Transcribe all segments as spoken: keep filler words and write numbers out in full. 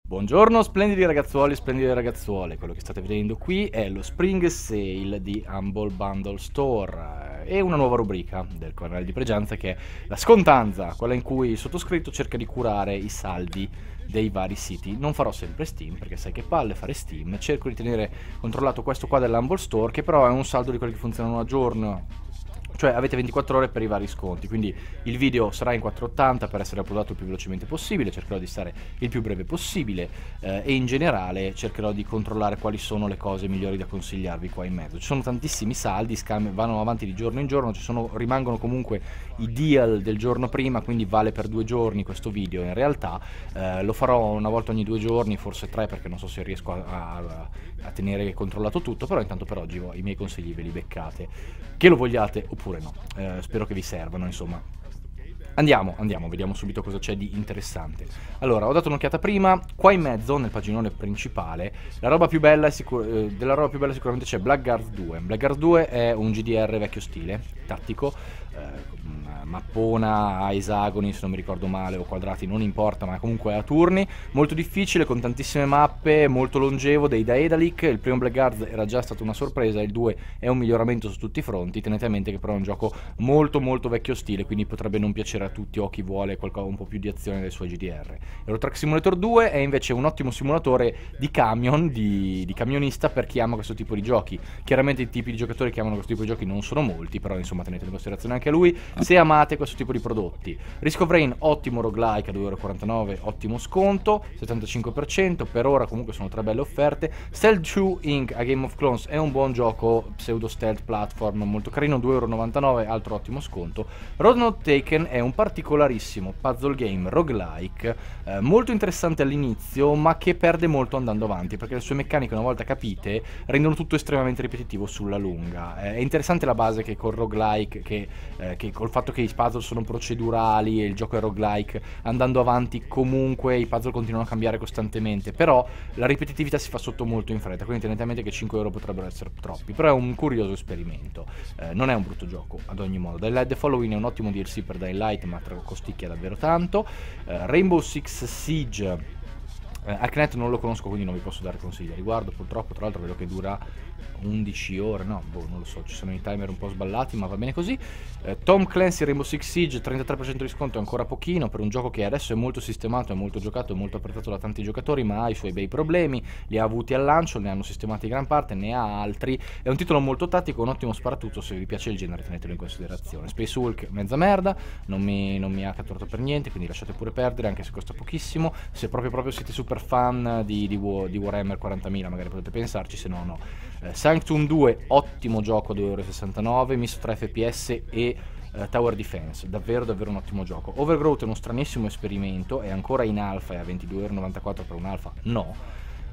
Buongiorno splendidi ragazzuoli e splendide ragazzuole, quello che state vedendo qui è lo Spring Sale di Humble Bundle Store e una nuova rubrica del canale di Pregianza che è la scontanza, quella in cui il sottoscritto cerca di curare i saldi dei vari siti. Non farò sempre Steam perché sai che palle fare Steam, cerco di tenere controllato questo qua dell'Humble Store che però è un saldo di quelli che funzionano a giorno. Cioè avete ventiquattro ore per i vari sconti, quindi il video sarà in quattrocentottanta per essere uploadato il più velocemente possibile, cercherò di stare il più breve possibile eh, e in generale cercherò di controllare quali sono le cose migliori da consigliarvi qua in mezzo. Ci sono tantissimi saldi, scam- vanno avanti di giorno in giorno, ci sono, rimangono comunque i deal del giorno prima, quindi vale per due giorni questo video in realtà, eh, lo farò una volta ogni due giorni, forse tre perché non so se riesco a, a, a tenere controllato tutto, però intanto per oggi i miei consigli ve li beccate, che lo vogliate oppure no, eh, spero che vi servano insomma. Andiamo, andiamo, vediamo subito cosa c'è di interessante. Allora, ho dato un'occhiata prima, qua in mezzo, nel paginone principale, la roba più bella è sicur- eh, della roba più bella sicuramente c'è Blackguard due. Blackguard due è un G D R vecchio stile, tattico, eh, mappona a esagoni se non mi ricordo male o quadrati, non importa, ma comunque a turni, molto difficile con tantissime mappe, molto longevo, dei Daedalic. Il primo Blackguard era già stata una sorpresa, il due è un miglioramento su tutti i fronti. Tenete a mente che però è un gioco molto molto vecchio stile, quindi potrebbe non piacere a tutti o chi vuole qualcosa un po' più di azione dei suoi G D R. Euro Truck Simulator due è invece un ottimo simulatore di camion, di, di camionista per chi ama questo tipo di giochi. Chiaramente i tipi di giocatori che amano questo tipo di giochi non sono molti, però insomma tenete in considerazione anche lui se amate questo tipo di prodotti. Risk of Rain, ottimo roguelike a due euro e quarantanove, ottimo sconto, settantacinque per cento, per ora comunque sono tre belle offerte. Stealth due Inc a Game of Clones è un buon gioco pseudo stealth platform molto carino, due euro e novantanove, altro ottimo sconto. Road Not Taken è un particolarissimo puzzle game roguelike, eh, molto interessante all'inizio ma che perde molto andando avanti perché le sue meccaniche una volta capite rendono tutto estremamente ripetitivo sulla lunga. Eh, è interessante la base che col roguelike, che, eh, che col fatto che i puzzle sono procedurali e il gioco è roguelike, andando avanti comunque i puzzle continuano a cambiare costantemente, però la ripetitività si fa sotto molto in fretta, quindi tenete a mente che cinque euro potrebbero essere troppi, però è un curioso esperimento, eh, non è un brutto gioco ad ogni modo. Dying Light The Following è un ottimo D L C per Dying Light ma costicchia davvero tanto. eh, Rainbow Six Siege, eh, Arknet non lo conosco quindi non vi posso dare consigli a riguardo purtroppo, tra l'altro vedo che dura undici ore, no, boh, non lo so, ci sono i timer un po' sballati ma va bene così. eh, Tom Clancy Rainbow Six Siege, trentatré per cento di sconto, è ancora pochino per un gioco che adesso è molto sistemato, è molto giocato, è molto apprezzato da tanti giocatori ma ha i suoi bei problemi, li ha avuti al lancio, ne hanno sistemati gran parte, ne ha altri. È un titolo molto tattico, un ottimo sparatutto, se vi piace il genere tenetelo in considerazione. Space Hulk, mezza merda, non mi, non mi ha catturato per niente, quindi lasciate pure perdere anche se costa pochissimo. Se proprio proprio siete super fan di, di, di Warhammer quarantamila magari potete pensarci, se no no. eh, Sanctum due, ottimo gioco a due euro e sessantanove, misto tra F P S e Uh, Tower Defense, davvero davvero un ottimo gioco. Overgrowth è uno stranissimo esperimento, è ancora in alfa e a ventidue euro e novantaquattro per un alfa, no.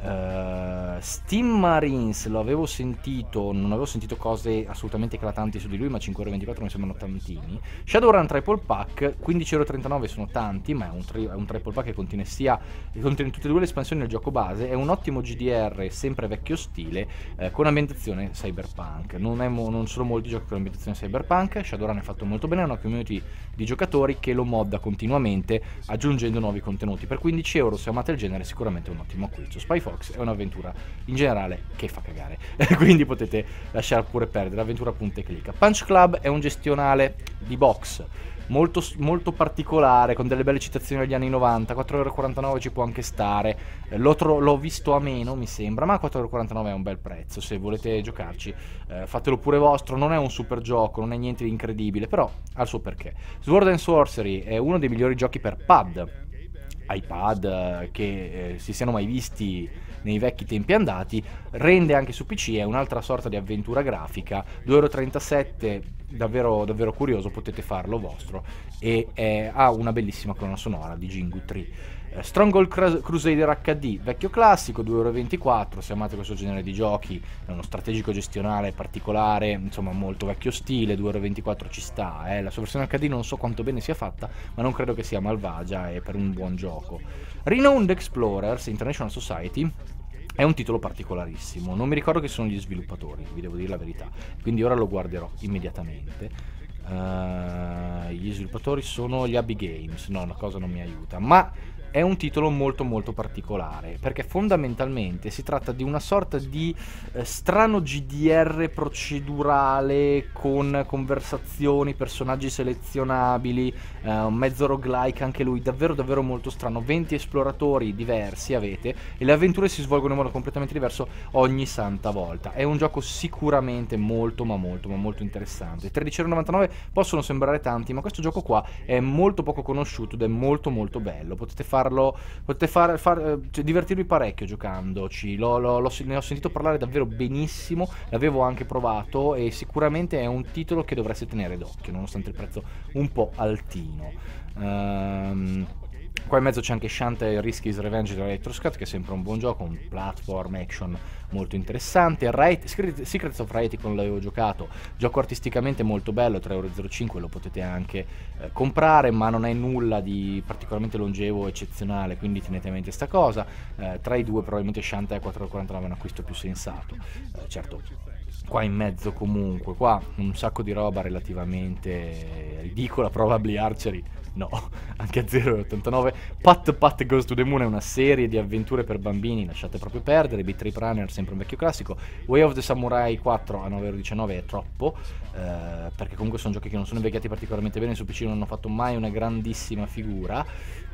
Uh, Steam Marines lo avevo sentito, non avevo sentito cose assolutamente eclatanti su di lui, ma cinque euro e ventiquattro mi sembrano tantini. Shadowrun Triple Pack, quindici euro e trentanove sono tanti, ma è un, tri- è un Triple Pack che contiene sia contiene tutte e due le espansioni del gioco base, è un ottimo G D R sempre vecchio stile, eh, con ambientazione cyberpunk. Non, è mo- non sono molti giochi con ambientazione cyberpunk. Shadowrun è fatto molto bene, è una community di giocatori che lo modda continuamente aggiungendo nuovi contenuti. Per quindici euro se amate il genere sicuramente è un ottimo acquisto. Spy Fox è un'avventura in generale che fa cagare quindi potete lasciare pure perdere, avventura punta e clicca. Punch Club è un gestionale di box molto, molto particolare, con delle belle citazioni degli anni novanta, quattro euro e quarantanove ci può anche stare, eh, l'ho, tro- l'ho visto a meno mi sembra, ma quattro euro e quarantanove è un bel prezzo, se volete giocarci eh, fatelo pure vostro, non è un super gioco, non è niente di incredibile, però ha il suo perché. Sword and Sorcery è uno dei migliori giochi per pad, iPad che eh, si siano mai visti nei vecchi tempi andati, rende anche su P C, è un'altra sorta di avventura grafica, due euro e trentasette, davvero, davvero curioso, potete farlo vostro, e è, ha una bellissima colonna sonora di Jingu tre. Eh, Stronghold Crusader H D, vecchio classico, due euro e ventiquattro, se amate questo genere di giochi, è uno strategico gestionale particolare, insomma molto vecchio stile, due euro e ventiquattro ci sta, eh. La sua versione H D non so quanto bene sia fatta, ma non credo che sia malvagia, è per un buon gioco. Renowned Explorers International Society è un titolo particolarissimo, non mi ricordo chi sono gli sviluppatori, vi devo dire la verità, quindi ora lo guarderò immediatamente. Uh, gli sviluppatori sono gli Abbey Games, no, una cosa non mi aiuta, ma è un titolo molto molto particolare, perché fondamentalmente si tratta di una sorta di eh, strano G D R procedurale con conversazioni, personaggi selezionabili, eh, un mezzo roguelike anche lui, davvero davvero molto strano. venti esploratori diversi avete e le avventure si svolgono in modo completamente diverso ogni santa volta. È un gioco sicuramente molto ma molto ma molto interessante. tredici e novantanove possono sembrare tanti, ma questo gioco qua è molto poco conosciuto ed è molto molto bello. Potete farlo, potete far, far, cioè, divertirvi parecchio giocandoci. L'ho, l'ho, l'ho, ne ho sentito parlare davvero benissimo, l'avevo anche provato e sicuramente è un titolo che dovreste tenere d'occhio nonostante il prezzo un po' altino. um, Qua in mezzo c'è anche Shantae Risky's Revenge di Electroscat, che è sempre un buon gioco, un platform action molto interessante. Right, Secrets of Raeticon l'avevo giocato, gioco artisticamente molto bello, tre e zero cinque euro, lo potete anche eh, comprare, ma non è nulla di particolarmente longevo o eccezionale, quindi tenete a mente sta cosa. Eh, tra i due probabilmente Shantae a quattro e quarantanove è un acquisto più sensato. Eh, certo, qua in mezzo comunque, qua un sacco di roba relativamente ridicola, Probably Archery. No, anche a zero e ottantanove. Pat Pat Goes to the Moon è una serie di avventure per bambini, lasciate proprio perdere. Beat Trip Runner, sempre un vecchio classico. Way of the Samurai quattro a nove e diciannove euro è troppo, eh, perché comunque sono giochi che non sono invecchiati particolarmente bene, su P C non hanno fatto mai una grandissima figura.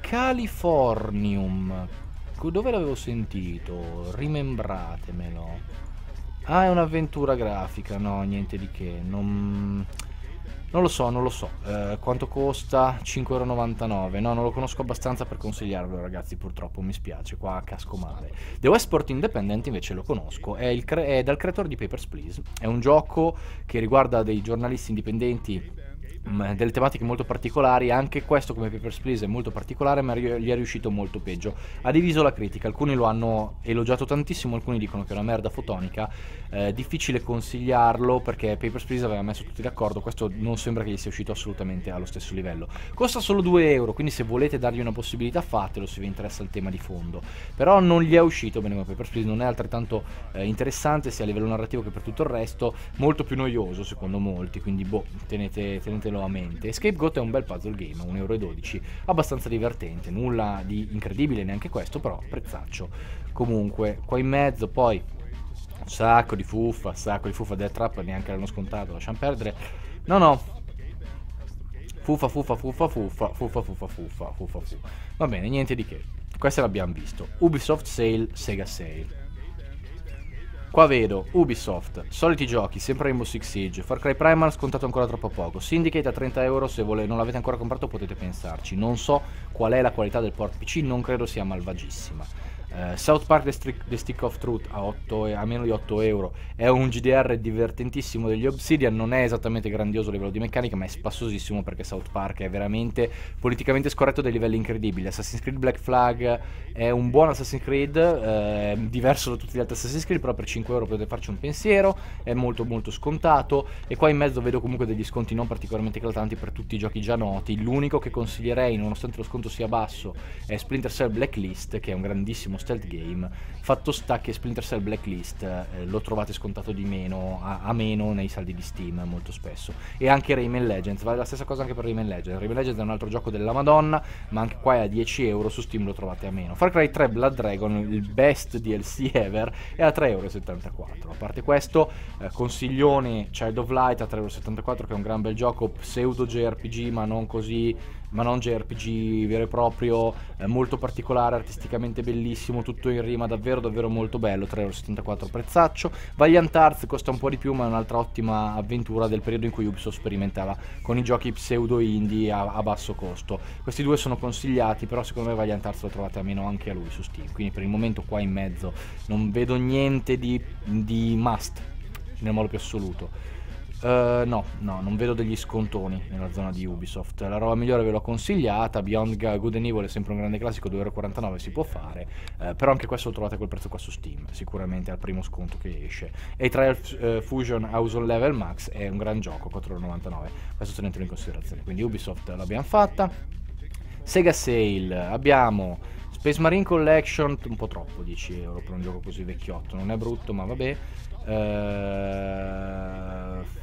Californium, dove l'avevo sentito? Rimembratemelo. Ah, è un'avventura grafica, no, niente di che, non... Non lo so, non lo so. Eh, quanto costa? cinque e novantanove euro. No, non lo conosco abbastanza per consigliarvelo, ragazzi, purtroppo, mi spiace, qua casco male. The Westport Independent invece lo conosco, è, il cre è dal creatore di Papers, Please. È un gioco che riguarda dei giornalisti indipendenti, delle tematiche molto particolari. Anche questo, come Papers, Please, è molto particolare, ma gli è riuscito molto peggio. Ha diviso la critica, alcuni lo hanno elogiato tantissimo, alcuni dicono che è una merda fotonica. Eh, difficile consigliarlo perché Papers, Please aveva messo tutti d'accordo, questo non sembra che gli sia uscito assolutamente allo stesso livello. Costa solo due euro, quindi se volete dargli una possibilità fatelo, se vi interessa il tema di fondo. Però non gli è uscito bene come Papers, Please, non è altrettanto eh, interessante sia a livello narrativo che per tutto il resto, molto più noioso secondo molti, quindi boh, tenete, tenetelo a mente. Scapegoat è un bel puzzle game, un euro e dodici, abbastanza divertente, nulla di incredibile neanche questo, però prezzaccio. Comunque, qua in mezzo poi un sacco di fuffa, sacco di fuffa. Death Trap neanche l'hanno scontato, lasciamo perdere. No, no. Fuffa, fuffa, fuffa, fuffa, fuffa, fuffa, fuffa, fuffa, fuffa. Va bene, niente di che. Questo l'abbiamo visto. Ubisoft Sale, Sega Sale. Qua vedo Ubisoft, soliti giochi, sempre Rainbow Six Siege, Far Cry Primal scontato ancora troppo poco, Syndicate a trenta euro, se vole, non l'avete ancora comprato potete pensarci, non so qual è la qualità del port P C, non credo sia malvagissima. Uh, South Park The Stick, The Stick of Truth a, otto, a meno di otto euro è un G D R divertentissimo degli Obsidian, non è esattamente grandioso a livello di meccanica, ma è spassosissimo perché South Park è veramente politicamente scorretto a dei livelli incredibili. Assassin's Creed Black Flag è un buon Assassin's Creed, eh, diverso da tutti gli altri Assassin's Creed, però per cinque euro potete farci un pensiero, è molto molto scontato. E qua in mezzo vedo comunque degli sconti non particolarmente eclatanti per tutti i giochi già noti. L'unico che consiglierei, nonostante lo sconto sia basso, è Splinter Cell Blacklist, che è un grandissimo stealth game. Fatto sta che Splinter Cell Blacklist eh, lo trovate scontato di meno a, a meno nei saldi di Steam molto spesso, e anche Rayman Legends vale la stessa cosa anche per Rayman Legends. Rayman Legends è un altro gioco della Madonna, ma anche qua è a dieci euro, su Steam lo trovate a meno. Far Cry tre Blood Dragon, il best D L C ever, è a tre e settantaquattro euro. A parte questo, eh, consiglione Child of Light a tre e settantaquattro euro, che è un gran bel gioco, pseudo J R P G ma non così, ma non J R P G vero e proprio, eh, molto particolare, artisticamente bellissimo, tutto in rima, davvero davvero molto bello, tre e settantaquattro euro prezzaccio. Valiant Arts costa un po' di più, ma è un'altra ottima avventura del periodo in cui Ubisoft sperimentava con i giochi pseudo indie a, a basso costo. Questi due sono consigliati, però secondo me Valiant Arts lo trovate a meno anche a lui su Steam, quindi per il momento qua in mezzo non vedo niente di, di must nel modo più assoluto. Uh, no, no, non vedo degli scontoni nella zona di Ubisoft. La roba migliore ve l'ho consigliata. Beyond Good and Evil è sempre un grande classico, due e quarantanove euro si può fare, uh, però anche questo lo trovate a quel prezzo qua su Steam, sicuramente al primo sconto che esce. E Trial uh, Fusion House on Level Max è un gran gioco, quattro e novantanove euro, questo tenetelo in considerazione. Quindi Ubisoft l'abbiamo fatta. Sega Sale, abbiamo Space Marine Collection, un po' troppo, dieci euro per un gioco così vecchiotto, non è brutto ma vabbè. uh,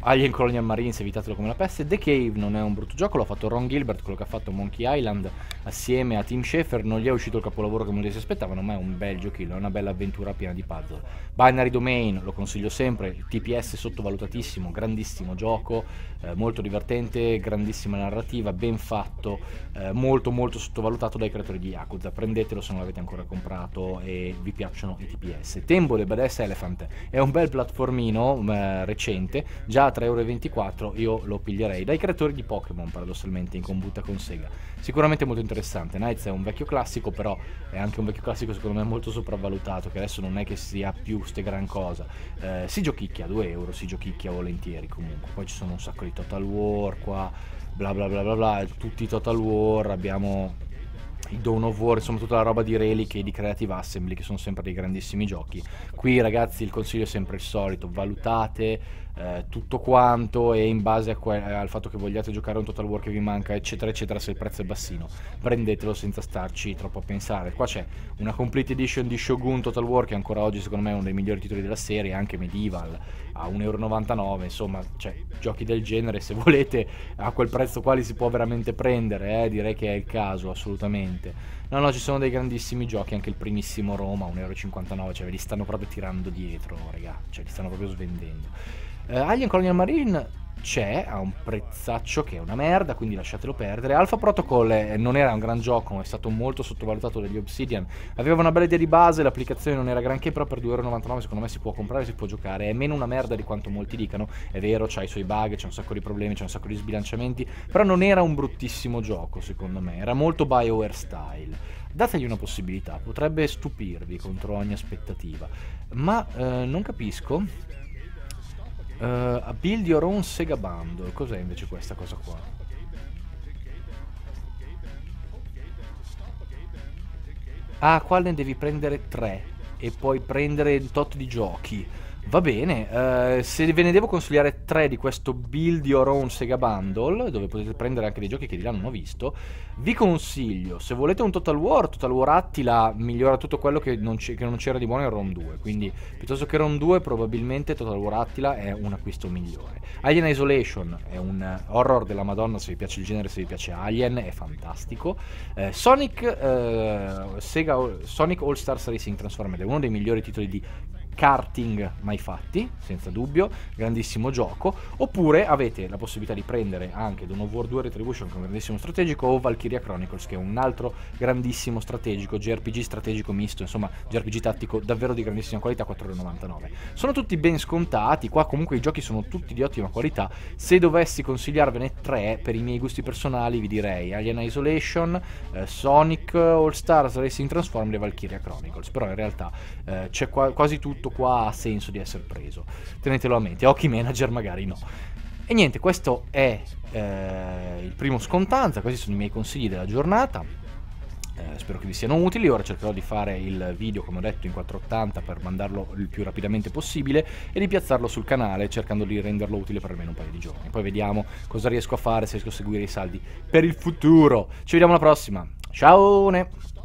Alien Colonial Marines, evitatelo come la peste. The Cave non è un brutto gioco, l'ha fatto Ron Gilbert, quello che ha fatto Monkey Island assieme a Tim Schafer. Non gli è uscito il capolavoro che molti si aspettavano, ma è un bel giochino, è una bella avventura piena di puzzle. Binary Domain, lo consiglio sempre, T P S sottovalutatissimo, grandissimo gioco, eh, molto divertente, grandissima narrativa, ben fatto, eh, molto molto sottovalutato dai creatori di Yakuza. Prendetelo se non l'avete ancora comprato e vi piacciono i T P S. Tembo the Badass Elephant è un bel platformino eh, recente, già tre e ventiquattro euro, io lo piglierei, dai creatori di Pokémon paradossalmente, in combutta con Sega. Sicuramente molto interessante. Nights è un vecchio classico, però è anche un vecchio classico secondo me molto sopravvalutato, che adesso non è che sia più ste gran cosa. Eh, si giochicchia a due euro, si giochicchia volentieri comunque. Poi ci sono un sacco di Total War qua, bla bla bla bla bla, tutti i Total War, abbiamo i Dawn of War, insomma tutta la roba di Relic e di Creative Assembly, che sono sempre dei grandissimi giochi. Qui ragazzi il consiglio è sempre il solito: valutate eh, tutto quanto, e in base a al fatto che vogliate giocare un Total War che vi manca eccetera eccetera, se il prezzo è bassino prendetelo senza starci troppo a pensare. Qua c'è una Complete Edition di Shogun Total War, che ancora oggi secondo me è uno dei migliori titoli della serie, anche Medieval a uno e novantanove euro, insomma, cioè, giochi del genere se volete a quel prezzo qua li si può veramente prendere, eh? Direi che è il caso assolutamente. No no, ci sono dei grandissimi giochi, anche il primissimo Roma a uno e cinquantanove euro, cioè ve li stanno proprio tirando dietro, raga, cioè li stanno proprio svendendo. Uh, Alien Colonial Marine c'è a un prezzaccio che è una merda, quindi lasciatelo perdere. Alpha Protocol è, non era un gran gioco, è stato molto sottovalutato dagli Obsidian, aveva una bella idea di base, l'applicazione non era granché, però per due e novantanove euro secondo me si può comprare, si può giocare. È meno una merda di quanto molti dicano, è vero, c'ha i suoi bug, c'è un sacco di problemi, c'è un sacco di sbilanciamenti, però non era un bruttissimo gioco secondo me, era molto BioWare style. Dategli una possibilità, potrebbe stupirvi contro ogni aspettativa. Ma eh, non capisco. Uh, a Build Your Own Sega Bundle, cos'è invece questa cosa qua? Ah, qua ne devi prendere tre e poi prendere un tot di giochi. Va bene, uh, se ve ne devo consigliare tre di questo Build Your Own Sega Bundle, dove potete prendere anche dei giochi che di là non ho visto, vi consiglio, se volete un Total War, Total War Attila migliora tutto quello che non c'era di buono in Rome due, quindi piuttosto che Rome due probabilmente Total War Attila è un acquisto migliore. Alien Isolation è un horror della Madonna, se vi piace il genere, se vi piace Alien, è fantastico. Eh, Sonic, eh, Sega, Sonic All Stars Racing Transformed è uno dei migliori titoli di karting mai fatti, senza dubbio, grandissimo gioco. Oppure avete la possibilità di prendere anche Dawn of War due Retribution, che è un grandissimo strategico, o Valkyria Chronicles, che è un altro grandissimo strategico, J R P G strategico misto, insomma J R P G tattico davvero di grandissima qualità, quattro e novantanove euro. Sono tutti ben scontati, qua comunque i giochi sono tutti di ottima qualità. Se dovessi consigliarvene tre per i miei gusti personali vi direi Alien Isolation, eh, Sonic All Stars Racing Transformed e Valkyria Chronicles, però in realtà eh, c'è qua, quasi tutto qua ha senso di essere preso, tenetelo a mente. Hockey Manager magari no. E niente, questo è eh, il primo Scontanza, questi sono i miei consigli della giornata. Eh, spero che vi siano utili. Ora cercherò di fare il video, come ho detto, in quattrocentottanta per mandarlo il più rapidamente possibile e di piazzarlo sul canale, cercando di renderlo utile per almeno un paio di giorni. Poi vediamo cosa riesco a fare, se riesco a seguire i saldi per il futuro. Ci vediamo alla prossima, ciao!